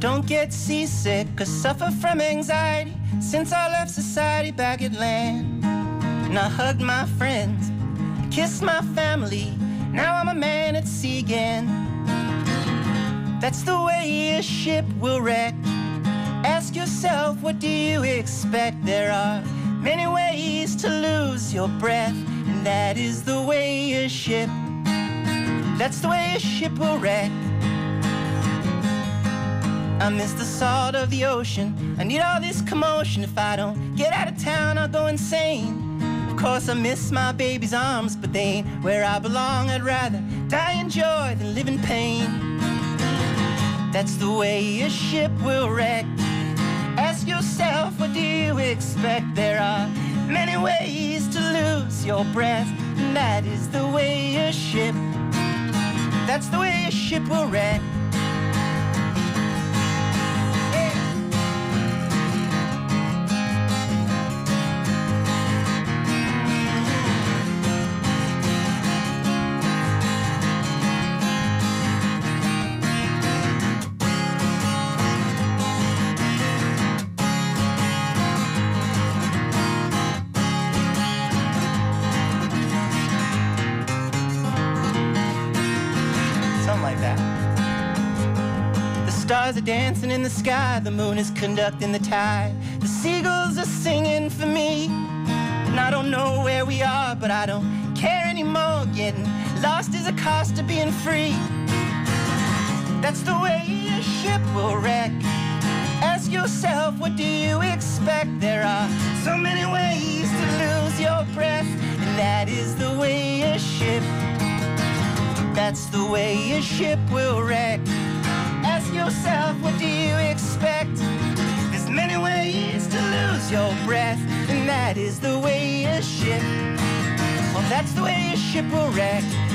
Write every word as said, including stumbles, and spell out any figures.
don't get seasick or suffer from anxiety. Since I left society back at land, and I hugged my friends, kissed my family, now I'm a man at sea again. That's the way a ship will wreck. Ask yourself, what do you expect? There are many ways to lose your breath, and that is the way a ship, that's the way a ship will wreck. I miss the salt of the ocean, I need all this commotion. If I don't get out of town, I'll go insane. Of course I miss my baby's arms, but they ain't where I belong. I'd rather die in joy than live in pain. That's the way a ship will wreck. Ask yourself, what do you expect? There are many ways to lose your breath, and that is the way a ship, that's the way a ship will wreck. Stars are dancing in the sky, the moon is conducting the tide, the seagulls are singing for me. And I don't know where we are, but I don't care anymore. Getting lost is a cost to being free. That's the way a ship will wreck. Ask yourself, what do you expect? There are so many ways to lose your breath, and that is the way a ship, that's the way a ship will wreck. Ask yourself, what do you expect? There's many ways to lose your breath, and that is the way a ship, well, that's the way a ship will wreck.